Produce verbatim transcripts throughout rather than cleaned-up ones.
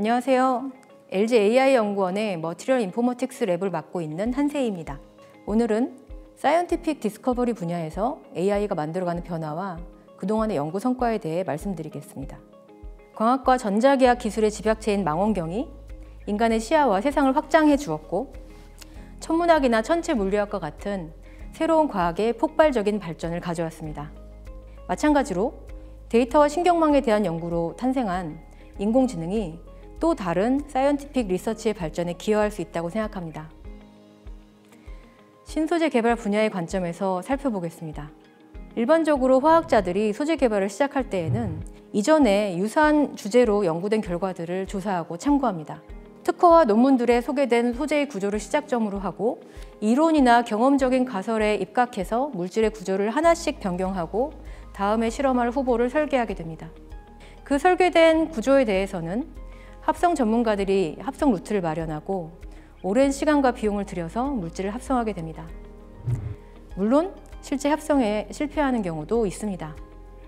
안녕하세요. 엘지 에이아이 연구원의 머티리얼 인포머틱스 랩을 맡고 있는 한세희입니다. 오늘은 사이언티픽 디스커버리 분야에서 에이아이가 만들어가는 변화와 그동안의 연구 성과에 대해 말씀드리겠습니다. 광학과 전자기학 기술의 집약체인 망원경이 인간의 시야와 세상을 확장해 주었고, 천문학이나 천체 물리학과 같은 새로운 과학의 폭발적인 발전을 가져왔습니다. 마찬가지로 데이터와 신경망에 대한 연구로 탄생한 인공지능이 또 다른 사이언티픽 리서치의 발전에 기여할 수 있다고 생각합니다. 신소재 개발 분야의 관점에서 살펴보겠습니다. 일반적으로 화학자들이 소재 개발을 시작할 때에는 이전에 유사한 주제로 연구된 결과들을 조사하고 참고합니다. 특허와 논문들에 소개된 소재의 구조를 시작점으로 하고 이론이나 경험적인 가설에 입각해서 물질의 구조를 하나씩 변경하고 다음에 실험할 후보를 설계하게 됩니다. 그 설계된 구조에 대해서는 합성 전문가들이 합성 루트를 마련하고 오랜 시간과 비용을 들여서 물질을 합성하게 됩니다. 물론 실제 합성에 실패하는 경우도 있습니다.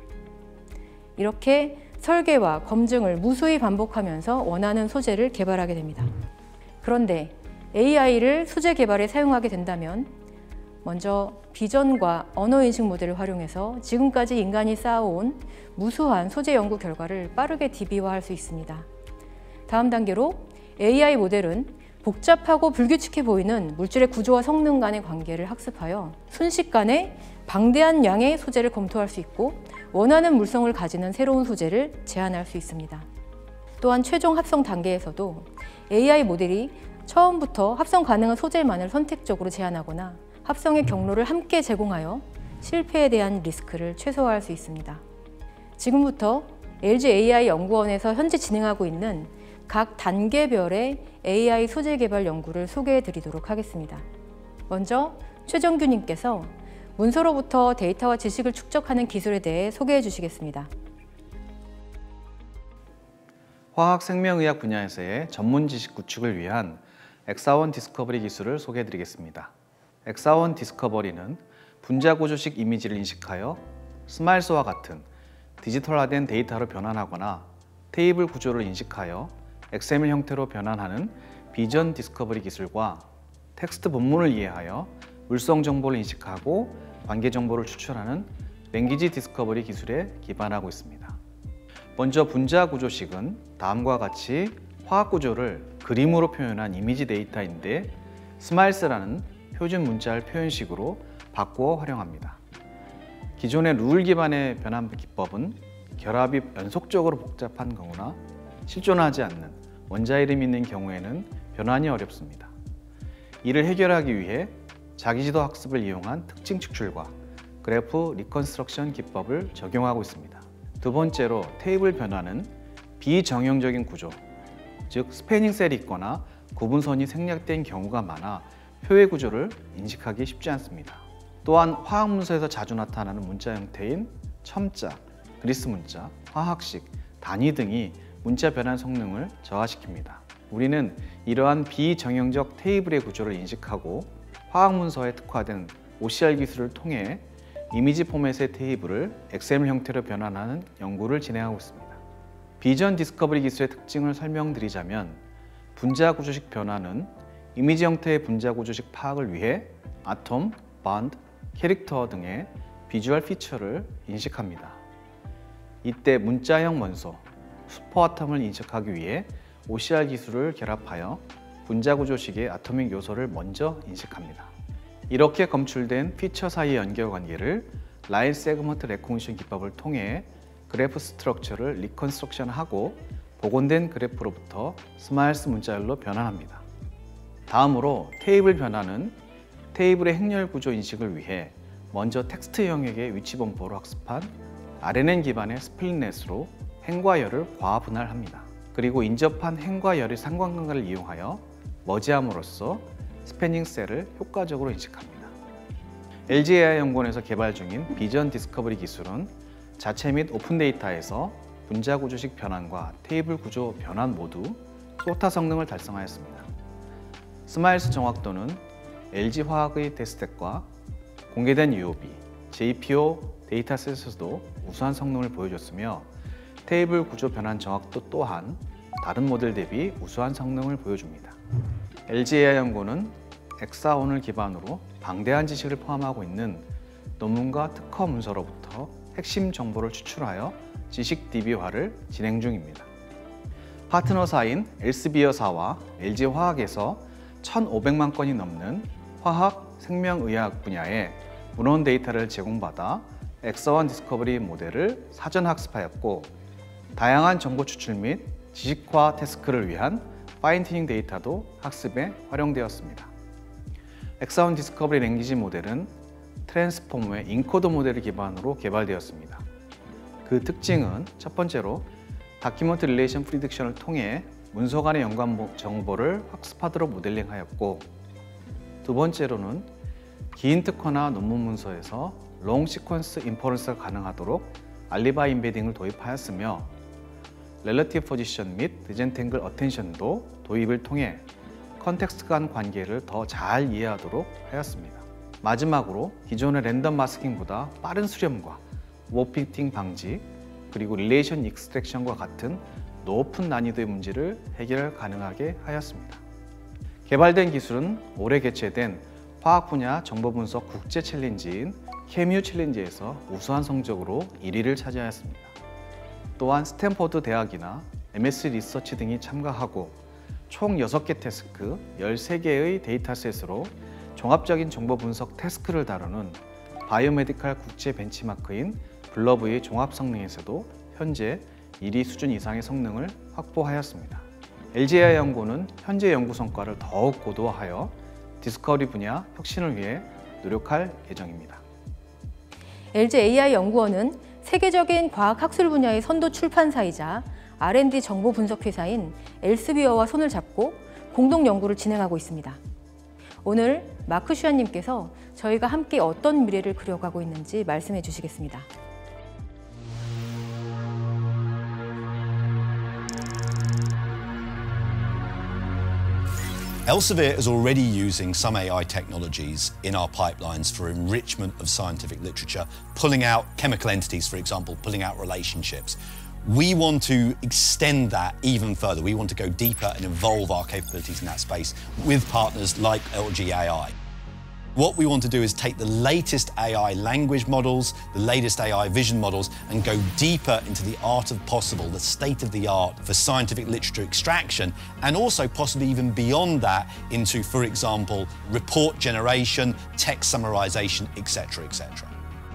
이렇게 설계와 검증을 무수히 반복하면서 원하는 소재를 개발하게 됩니다. 그런데 에이아이를 소재 개발에 사용하게 된다면 먼저 비전과 언어인식 모델을 활용해서 지금까지 인간이 쌓아온 무수한 소재 연구 결과를 빠르게 디비화할 수 있습니다. 다음 단계로 에이아이 모델은 복잡하고 불규칙해 보이는 물질의 구조와 성능 간의 관계를 학습하여 순식간에 방대한 양의 소재를 검토할 수 있고 원하는 물성을 가지는 새로운 소재를 제안할 수 있습니다. 또한 최종 합성 단계에서도 에이아이 모델이 처음부터 합성 가능한 소재만을 선택적으로 제안하거나 합성의 경로를 함께 제공하여 실패에 대한 리스크를 최소화할 수 있습니다. 지금부터 엘지 에이아이 연구원에서 현재 진행하고 있는 각 단계별의 에이아이 소재 개발 연구를 소개해 드리도록 하겠습니다. 먼저 최정규님께서 문서로부터 데이터와 지식을 축적하는 기술에 대해 소개해 주시겠습니다. 화학생명의학 분야에서의 전문 지식 구축을 위한 엑사원 디스커버리 기술을 소개해 드리겠습니다. 엑사원 디스커버리는 분자구조식 이미지를 인식하여 스마일스와 같은 디지털화된 데이터로 변환하거나 테이블 구조를 인식하여 엑스엠엘 형태로 변환하는 비전 디스커버리 기술과 텍스트 본문을 이해하여 물성 정보를 인식하고 관계 정보를 추출하는 랭귀지 디스커버리 기술에 기반하고 있습니다. 먼저 분자 구조식은 다음과 같이 화학 구조를 그림으로 표현한 이미지 데이터인데 스마일스라는 표준 문자열 표현식으로 바꾸어 활용합니다. 기존의 룰 기반의 변환 기법은 결합이 연속적으로 복잡한 경우나 실존하지 않는 원자 이름이 있는 경우에는 변환이 어렵습니다. 이를 해결하기 위해 자기지도 학습을 이용한 특징 추출과 그래프 리컨스트럭션 기법을 적용하고 있습니다. 두 번째로 테이블 변환은 비정형적인 구조, 즉 스패닝 셀이 있거나 구분선이 생략된 경우가 많아 표의 구조를 인식하기 쉽지 않습니다. 또한 화학 문서에서 자주 나타나는 문자 형태인 첨자, 그리스 문자, 화학식, 단위 등이 문자 변환 성능을 저하시킵니다. 우리는 이러한 비정형적 테이블의 구조를 인식하고 화학 문서에 특화된 오씨알 기술을 통해 이미지 포맷의 테이블을 엑스엠엘 형태로 변환하는 연구를 진행하고 있습니다. 비전 디스커버리 기술의 특징을 설명드리자면 분자 구조식 변환은 이미지 형태의 분자 구조식 파악을 위해 아톰, 본드, 캐릭터 등의 비주얼 피처를 인식합니다. 이때 문자형 원소, 슈퍼아톰을 인식하기 위해 오씨알 기술을 결합하여 분자 구조식의 아토믹 요소를 먼저 인식합니다. 이렇게 검출된 피처 사이의 연결 관계를 라인 세그먼트 레코니션 기법을 통해 그래프 스트럭처를 리컨스트럭션하고 복원된 그래프로부터 스마일스 문자열로 변환합니다. 다음으로 테이블 변환은 테이블의 행렬 구조 인식을 위해 먼저 텍스트 영역의 위치 분포를 학습한 알엔엔 기반의 스플릿넷으로 행과 열을 과분할합니다. 그리고 인접한 행과 열의 상관관계를 이용하여 머지함으로써 스패닝 셀을 효과적으로 인식합니다. 엘지 에이아이 연구원에서 개발 중인 비전 디스커버리 기술은 자체 및 오픈 데이터에서 분자 구조식 변환과 테이블 구조 변환 모두 소타 성능을 달성하였습니다. 스마일스 정확도는 엘지 화학의 데스텍과 공개된 유오비, 제이피오 데이터셋에서도 우수한 성능을 보여줬으며 테이블 구조 변환 정확도 또한 다른 모델 대비 우수한 성능을 보여줍니다. 엘지에이아이 연구는 엑사원을 기반으로 방대한 지식을 포함하고 있는 논문과 특허 문서로부터 핵심 정보를 추출하여 지식 디비화를 진행 중입니다. 파트너사인 엘스비어사와 엘지화학에서 천오백만 건이 넘는 화학, 생명의학 분야의 문헌 데이터를 제공받아 엑사원 디스커버리 모델을 사전 학습하였고, 다양한 정보 추출 및 지식화 태스크를 위한 파인튜닝 데이터도 학습에 활용되었습니다. 엑사원 디스커버리 랭귀지 모델은 트랜스포머의 인코더 모델을 기반으로 개발되었습니다. 그 특징은 첫 번째로 다큐먼트 릴레이션 프리딕션을 통해 문서 간의 연관 정보를 학습하도록 모델링하였고, 두 번째로는 긴 특허나 논문 문서에서 롱 시퀀스 인퍼런스가 가능하도록 알리바이 인베딩을 도입하였으며, 렐러티브 포지션 및 디젠탱글 어텐션도 도입을 통해 컨텍스트 간 관계를 더 잘 이해하도록 하였습니다. 마지막으로 기존의 랜덤 마스킹보다 빠른 수렴과 오버피팅 방지, 그리고 릴레이션 익스트랙션과 같은 높은 난이도의 문제를 해결 가능하게 하였습니다. 개발된 기술은 올해 개최된 화학 분야 정보 분석 국제 챌린지인 케뮤 챌린지에서 우수한 성적으로 일 위를 차지하였습니다. 또한 스탠퍼드 대학이나 엠에스 리서치 등이 참가하고 총 여섯 개 태스크, 열세 개의 데이터셋으로 종합적인 정보 분석 태스크를 다루는 바이오메디칼 국제 벤치마크인 블러브의 종합 성능에서도 현재 일 위 수준 이상의 성능을 확보하였습니다. 엘지에이아이 연구는 현재 연구 성과를 더욱 고도화하여 디스커버리 분야 혁신을 위해 노력할 예정입니다. 엘지에이아이 연구원은 세계적인 과학학술 분야의 선도 출판사이자 알 앤 디 정보 분석 회사인 엘스비어와 손을 잡고 공동 연구를 진행하고 있습니다. 오늘 마크 슈안님께서 저희가 함께 어떤 미래를 그려가고 있는지 말씀해 주시겠습니다. Elsevier is already using some A I technologies in our pipelines for enrichment of scientific literature, pulling out chemical entities, for example, pulling out relationships. We want to extend that even further. We want to go deeper and evolve our capabilities in that space with partners like L G A I. What we want to do is take the latest A I language models, the latest A I vision models, and go deeper into the art of possible, the state of the art for scientific literature extraction, and also possibly even beyond that into, for example, report generation, text summarization, et cetera, et cetera.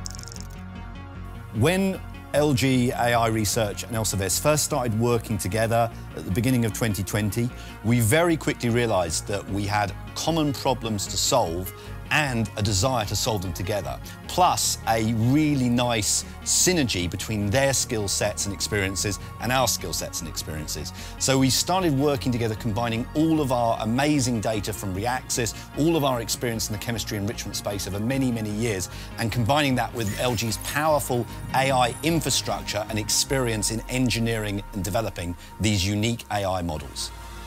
When L G A I Research and Elsevier first started working together at the beginning of twenty twenty, we very quickly realized that we had common problems to solve and a desire to solve them together, plus a really nice synergy between their skill sets and experiences and our skill sets and experiences. So we started working together, combining all of our amazing data from Reaxys, all of our experience in the chemistry enrichment space over many, many years, and combining that with L G's powerful A I infrastructure and experience in engineering and developing these unique A I models.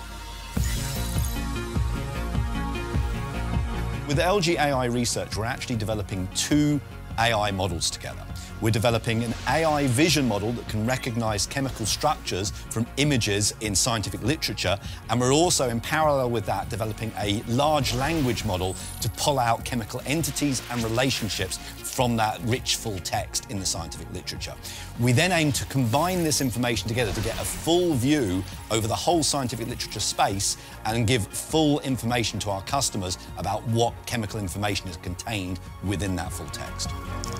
With L G A I Research, we're actually developing two A I models together. We're developing an A I vision model that can recognize chemical structures from images in scientific literature, and we're also, in parallel with that, developing a large language model to pull out chemical entities and relationships from that rich, full text in the scientific literature. We then aim to combine this information together to get a full view over the whole scientific literature space and give full information to our customers about what chemical information is contained within that full text.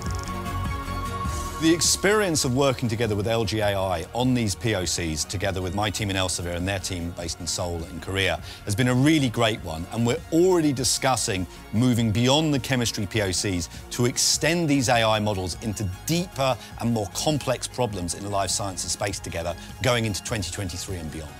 The experience of working together with L G A I on these P O Cs, together with my team in Elsevier and their team based in Seoul in Korea, has been a really great one, and we're already discussing moving beyond the chemistry P O Cs to extend these A I models into deeper and more complex problems in the life sciences space together, going into twenty twenty-three and beyond.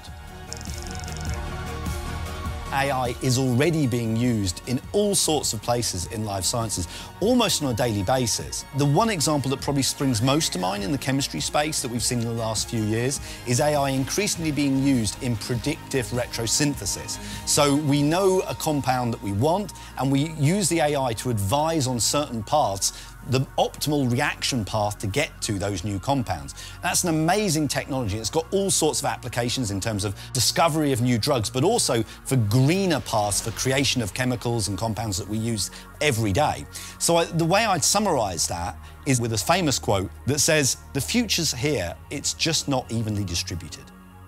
A I is already being used in all sorts of places in life sciences, almost on a daily basis. The one example that probably springs most to mind in the chemistry space that we've seen in the last few years is A I increasingly being used in predictive retrosynthesis. So we know a compound that we want, and we use the A I to advise on certain paths the optimal reaction path to get to those new compounds. That's an amazing technology. It's got all sorts of applications in terms of discovery of new drugs, but also for greener paths for creation of chemicals and compounds that we use every day. So I, the way I'd summarize that is with a famous quote that says, "The future's here, it's just not evenly distributed."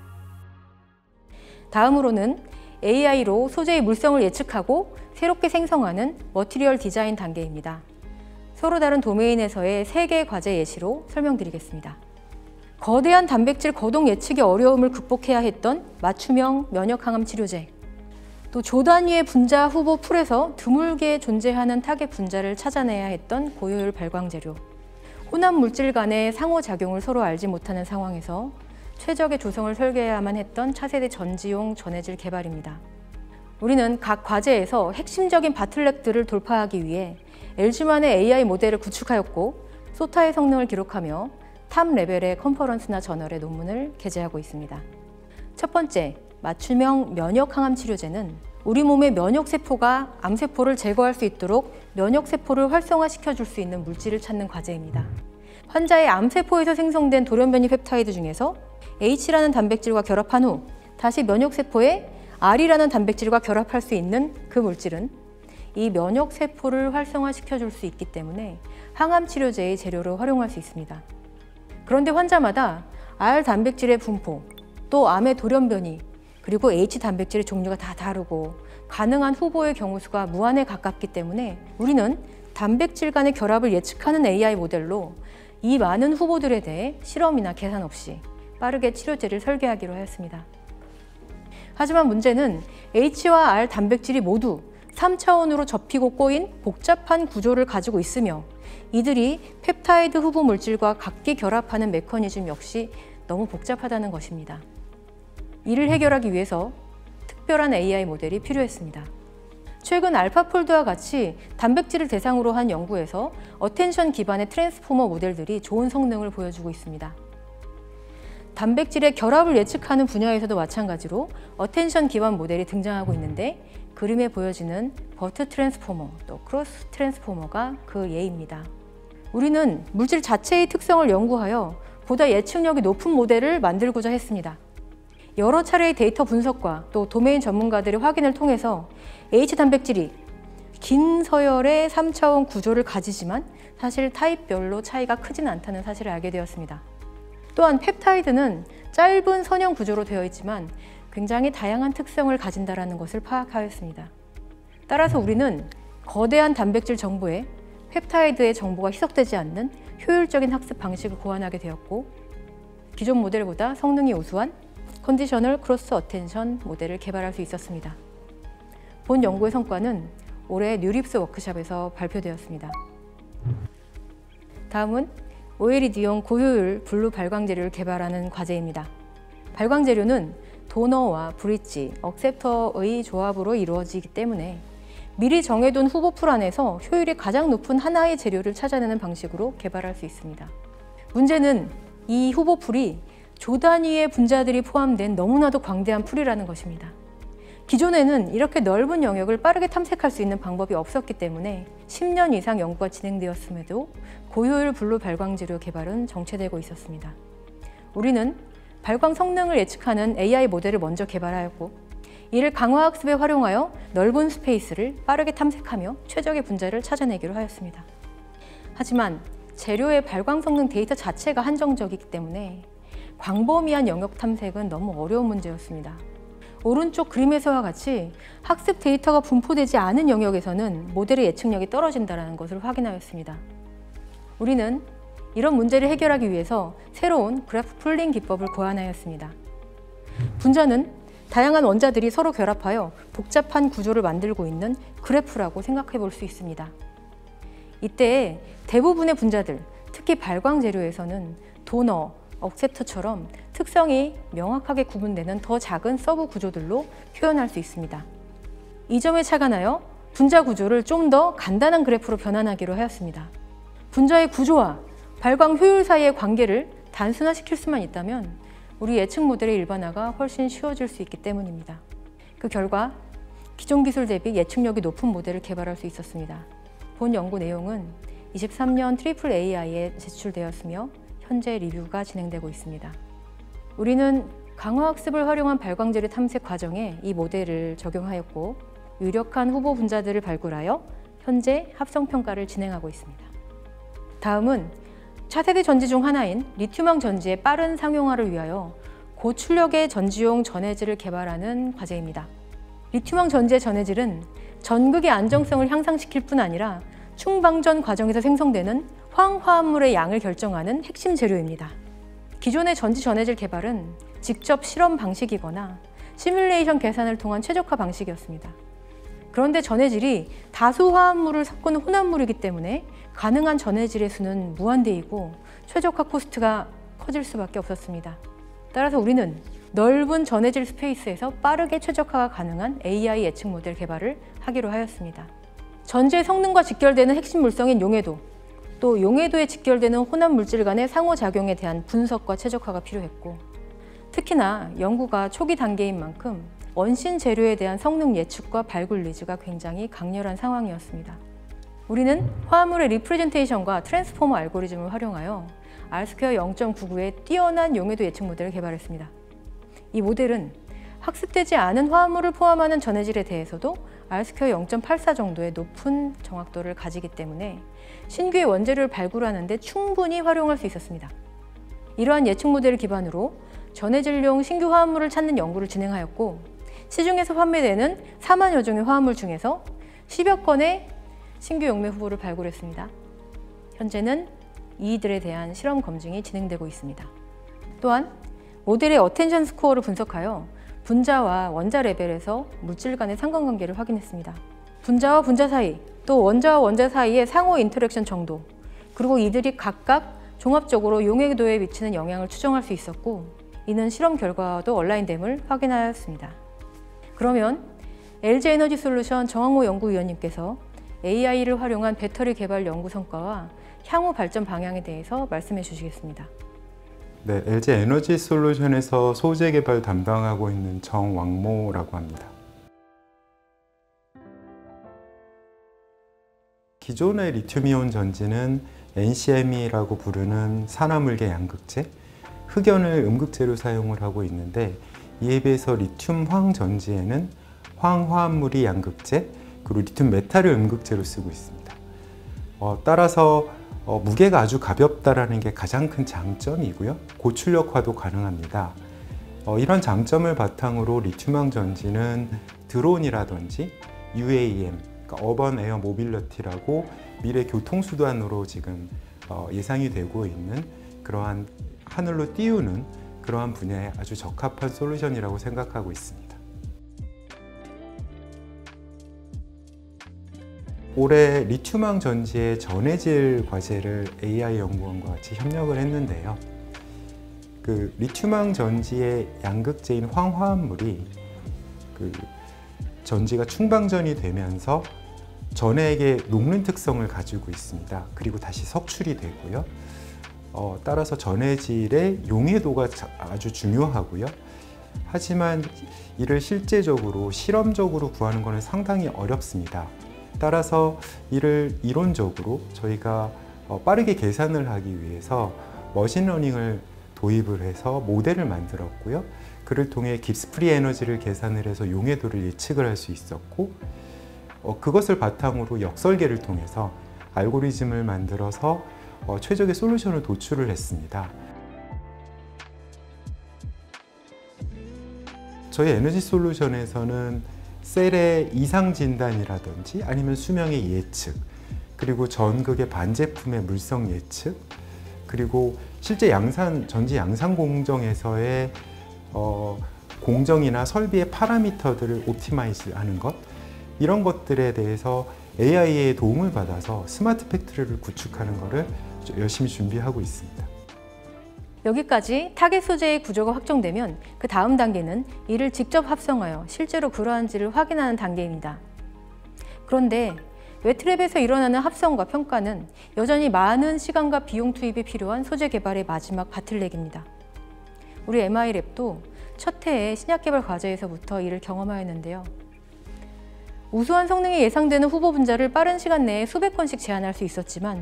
다음으로는 에이아이로 소재의 물성을 예측하고 새롭게 생성하는 머티리얼 디자인 단계입니다. 서로 다른 도메인에서의 세 개의 과제 예시로 설명드리겠습니다. 거대한 단백질 거동 예측의 어려움을 극복해야 했던 맞춤형 면역 항암 치료제, 또 조 단위의 분자 후보 풀에서 드물게 존재하는 타겟 분자를 찾아내야 했던 고효율 발광 재료, 혼합 물질 간의 상호작용을 서로 알지 못하는 상황에서 최적의 조성을 설계해야만 했던 차세대 전지용 전해질 개발입니다. 우리는 각 과제에서 핵심적인 바틀렉들을 돌파하기 위해 엘지만의 에이아이 모델을 구축하였고 소타의 성능을 기록하며 탑 레벨의 컨퍼런스나 저널의 논문을 게재하고 있습니다. 첫 번째, 맞춤형 면역 항암 치료제는 우리 몸의 면역세포가 암세포를 제거할 수 있도록 면역세포를 활성화시켜 줄 수 있는 물질을 찾는 과제입니다. 환자의 암세포에서 생성된 돌연변이 펩타이드 중에서 H라는 단백질과 결합한 후 다시 면역세포에 R이라는 단백질과 결합할 수 있는 그 물질은 이 면역세포를 활성화시켜 줄 수 있기 때문에 항암 치료제의 재료로 활용할 수 있습니다. 그런데 환자마다 R 단백질의 분포, 또 암의 돌연변이, 그리고 H 단백질의 종류가 다 다르고 가능한 후보의 경우 수가 무한에 가깝기 때문에 우리는 단백질 간의 결합을 예측하는 에이아이 모델로 이 많은 후보들에 대해 실험이나 계산 없이 빠르게 치료제를 설계하기로 하였습니다. 하지만 문제는 H와 R 단백질이 모두 삼 차원으로 접히고 꼬인 복잡한 구조를 가지고 있으며 이들이 펩타이드 후보 물질과 각기 결합하는 메커니즘 역시 너무 복잡하다는 것입니다. 이를 해결하기 위해서 특별한 에이아이 모델이 필요했습니다. 최근 알파폴드와 같이 단백질을 대상으로 한 연구에서 어텐션 기반의 트랜스포머 모델들이 좋은 성능을 보여주고 있습니다. 단백질의 결합을 예측하는 분야에서도 마찬가지로 어텐션 기반 모델이 등장하고 있는데 그림에 보여지는 버트 트랜스포머, 또 크로스 트랜스포머가 그 예입니다. 우리는 물질 자체의 특성을 연구하여 보다 예측력이 높은 모델을 만들고자 했습니다. 여러 차례의 데이터 분석과 또 도메인 전문가들의 확인을 통해서 H 단백질이 긴 서열의 삼 차원 구조를 가지지만 사실 타입별로 차이가 크진 않다는 사실을 알게 되었습니다. 또한 펩타이드는 짧은 선형 구조로 되어 있지만 굉장히 다양한 특성을 가진다는 것을 파악하였습니다. 따라서 우리는 거대한 단백질 정보에 펩타이드의 정보가 희석되지 않는 효율적인 학습 방식을 고안하게 되었고 기존 모델보다 성능이 우수한 컨디셔널 크로스 어텐션 모델을 개발할 수 있었습니다. 본 연구의 성과는 올해 뉴립스 워크숍에서 발표되었습니다. 다음은 오엘이디용 고효율 블루 발광 재료를 개발하는 과제입니다. 발광 재료는 도너와 브릿지, 억셉터의 조합으로 이루어지기 때문에 미리 정해둔 후보풀 안에서 효율이 가장 높은 하나의 재료를 찾아내는 방식으로 개발할 수 있습니다. 문제는 이 후보풀이 조 단위의 분자들이 포함된 너무나도 광대한 풀이라는 것입니다. 기존에는 이렇게 넓은 영역을 빠르게 탐색할 수 있는 방법이 없었기 때문에 십 년 이상 연구가 진행되었음에도 고효율 블루 발광 재료 개발은 정체되고 있었습니다. 우리는 발광 성능을 예측하는 에이아이 모델을 먼저 개발하였고 이를 강화학습에 활용하여 넓은 스페이스를 빠르게 탐색하며 최적의 분자를 찾아내기로 하였습니다. 하지만 재료의 발광 성능 데이터 자체가 한정적이기 때문에 광범위한 영역 탐색은 너무 어려운 문제였습니다. 오른쪽 그림에서와 같이 학습 데이터가 분포되지 않은 영역에서는 모델의 예측력이 떨어진다는 것을 확인하였습니다. 우리는 이런 문제를 해결하기 위해서 새로운 그래프 풀링 기법을 고안하였습니다. 분자는 다양한 원자들이 서로 결합하여 복잡한 구조를 만들고 있는 그래프라고 생각해 볼 수 있습니다. 이때 대부분의 분자들, 특히 발광 재료에서는 도너, 억셉터처럼 특성이 명확하게 구분되는 더 작은 서브 구조들로 표현할 수 있습니다. 이 점에 착안하여 분자 구조를 좀 더 간단한 그래프로 변환하기로 하였습니다. 분자의 구조와 발광 효율 사이의 관계를 단순화시킬 수만 있다면 우리 예측 모델의 일반화가 훨씬 쉬워질 수 있기 때문입니다. 그 결과 기존 기술 대비 예측력이 높은 모델을 개발할 수 있었습니다. 본 연구 내용은 이십삼 년 트리플 에이아이에 제출되었으며 현재 리뷰가 진행되고 있습니다. 우리는 강화학습을 활용한 발광제를 탐색 과정에 이 모델을 적용하였고 유력한 후보 분자들을 발굴하여 현재 합성평가를 진행하고 있습니다. 다음은 차세대 전지 중 하나인 리튬황 전지의 빠른 상용화를 위하여 고출력의 전지용 전해질을 개발하는 과제입니다. 리튬황 전지의 전해질은 전극의 안정성을 향상시킬 뿐 아니라 충방전 과정에서 생성되는 황화합물의 양을 결정하는 핵심 재료입니다. 기존의 전지 전해질 개발은 직접 실험 방식이거나 시뮬레이션 계산을 통한 최적화 방식이었습니다. 그런데 전해질이 다수 화합물을 섞은 혼합물이기 때문에 가능한 전해질의 수는 무한대이고 최적화 코스트가 커질 수밖에 없었습니다. 따라서 우리는 넓은 전해질 스페이스에서 빠르게 최적화가 가능한 에이아이 예측 모델 개발을 하기로 하였습니다. 전지의 성능과 직결되는 핵심 물성인 용해도, 또 용해도에 직결되는 혼합 물질 간의 상호작용에 대한 분석과 최적화가 필요했고, 특히나 연구가 초기 단계인 만큼 원신 재료에 대한 성능 예측과 발굴 니즈가 굉장히 강렬한 상황이었습니다. 우리는 화합물의 리프레젠테이션과 트랜스포머 알고리즘을 활용하여 알 스퀘어 영 점 구구의 뛰어난 용해도 예측 모델을 개발했습니다. 이 모델은 학습되지 않은 화합물을 포함하는 전해질에 대해서도 알 스퀘어 영 점 팔사 정도의 높은 정확도를 가지기 때문에 신규의 원재료를 발굴하는 데 충분히 활용할 수 있었습니다. 이러한 예측 모델을 기반으로 전해질용 신규 화합물을 찾는 연구를 진행하였고, 시중에서 판매되는 사만여 종의 화합물 중에서 십여 건의 신규 용매 후보를 발굴했습니다. 현재는 이들에 대한 실험 검증이 진행되고 있습니다. 또한 모델의 어텐션 스코어를 분석하여 분자와 원자 레벨에서 물질 간의 상관관계를 확인했습니다. 분자와 분자 사이, 또 원자와 원자 사이의 상호 인터랙션 정도, 그리고 이들이 각각 종합적으로 용해도에 미치는 영향을 추정할 수 있었고, 이는 실험 결과와도 얼라인됨을 확인하였습니다. 그러면 엘지에너지솔루션 정항호 연구위원님께서 에이아이를 활용한 배터리 개발 연구 성과와 향후 발전 방향에 대해서 말씀해 주시겠습니다. 네, 엘지에너지솔루션에서 소재 개발 담당하고 있는 정왕모라고 합니다. 기존의 리튬이온 전지는 엔씨엠이라고 부르는 산화물계 양극재, 흑연을 음극재로 사용을 하고 있는데, 이에 비해서 리튬 황 전지에는 황화합물이 양극재, 그리고 리튬 메탈을 음극재로 쓰고 있습니다. 어, 따라서 어, 무게가 아주 가볍다라는 게 가장 큰 장점이고요. 고출력화도 가능합니다. 어, 이런 장점을 바탕으로 리튬황 전지는 드론이라든지 유에이엠, 그러니까 어번 에어 모빌리티라고 미래 교통수단으로 지금 어, 예상이 되고 있는 그러한 하늘로 띄우는 그러한 분야에 아주 적합한 솔루션이라고 생각하고 있습니다. 올해 리튬황 전지의 전해질 과제를 에이아이 연구원과 같이 협력을 했는데요. 그 리튬황 전지의 양극재인 황화합물이 그 전지가 충방전이 되면서 전해에게 녹는 특성을 가지고 있습니다. 그리고 다시 석출이 되고요. 어, 따라서 전해질의 용해도가 아주 중요하고요. 하지만 이를 실제적으로 실험적으로 구하는 것은 상당히 어렵습니다. 따라서 이를 이론적으로 저희가 빠르게 계산을 하기 위해서 머신러닝을 도입을 해서 모델을 만들었고요. 그를 통해 깁스 프리 에너지를 계산을 해서 용해도를 예측을 할 수 있었고, 어, 그것을 바탕으로 역설계를 통해서 알고리즘을 만들어서 어, 최적의 솔루션을 도출을 했습니다. 저희 에너지 솔루션에서는 셀의 이상 진단이라든지 아니면 수명의 예측, 그리고 전극의 반제품의 물성 예측, 그리고 실제 양산, 전지 양산 공정에서의 어, 공정이나 설비의 파라미터들을 옵티마이즈 하는 것, 이런 것들에 대해서 에이아이의 도움을 받아서 스마트 팩토리를 구축하는 것을 열심히 준비하고 있습니다. 여기까지 타겟 소재의 구조가 확정되면 그 다음 단계는 이를 직접 합성하여 실제로 그러한지를 확인하는 단계입니다. 그런데 웨트랩에서 일어나는 합성과 평가는 여전히 많은 시간과 비용 투입이 필요한 소재 개발의 마지막 바틀넥입니다. 우리 엠아이랩도 첫 해의 신약 개발 과제에서부터 이를 경험하였는데요. 우수한 성능이 예상되는 후보 분자를 빠른 시간 내에 수백 건씩 제안할 수 있었지만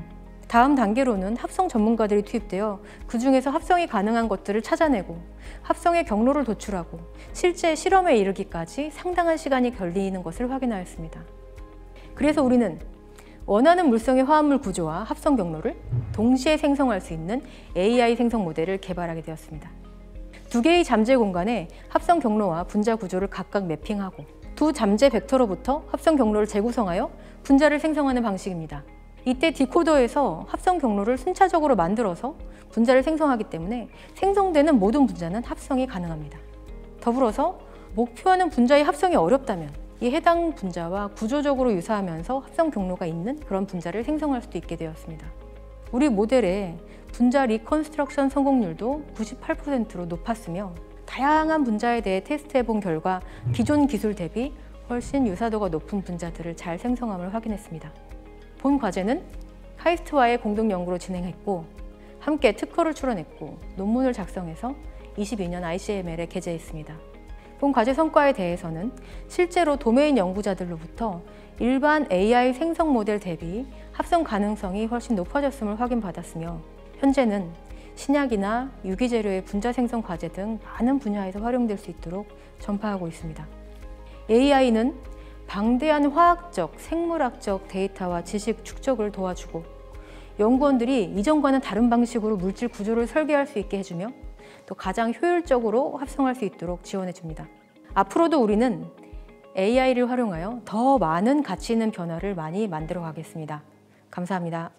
다음 단계로는 합성 전문가들이 투입되어 그 중에서 합성이 가능한 것들을 찾아내고 합성의 경로를 도출하고 실제 실험에 이르기까지 상당한 시간이 걸리는 것을 확인하였습니다. 그래서 우리는 원하는 물성의 화합물 구조와 합성 경로를 동시에 생성할 수 있는 에이아이 생성 모델을 개발하게 되었습니다. 두 개의 잠재 공간에 합성 경로와 분자 구조를 각각 매핑하고 두 잠재 벡터로부터 합성 경로를 재구성하여 분자를 생성하는 방식입니다. 이때 디코더에서 합성 경로를 순차적으로 만들어서 분자를 생성하기 때문에 생성되는 모든 분자는 합성이 가능합니다. 더불어서 목표하는 분자의 합성이 어렵다면 이 해당 분자와 구조적으로 유사하면서 합성 경로가 있는 그런 분자를 생성할 수도 있게 되었습니다. 우리 모델의 분자 리컨스트럭션 성공률도 구십팔 퍼센트로 높았으며 다양한 분자에 대해 테스트해 본 결과 기존 기술 대비 훨씬 유사도가 높은 분자들을 잘 생성함을 확인했습니다. 본 과제는 카이스트와의 공동 연구로 진행했고 함께 특허를 출원했고 논문을 작성해서 이십이 년 아이씨엠엘에 게재했습니다. 본 과제 성과에 대해서는 실제로 도메인 연구자들로부터 일반 에이아이 생성 모델 대비 합성 가능성이 훨씬 높아졌음을 확인받았으며 현재는 신약이나 유기재료의 분자 생성 과제 등 많은 분야에서 활용될 수 있도록 전파하고 있습니다. 에이아이는 방대한 화학적, 생물학적 데이터와 지식 축적을 도와주고 연구원들이 이전과는 다른 방식으로 물질 구조를 설계할 수 있게 해주며 또 가장 효율적으로 합성할 수 있도록 지원해 줍니다. 앞으로도 우리는 에이아이를 활용하여 더 많은 가치 있는 변화를 많이 만들어 가겠습니다. 감사합니다.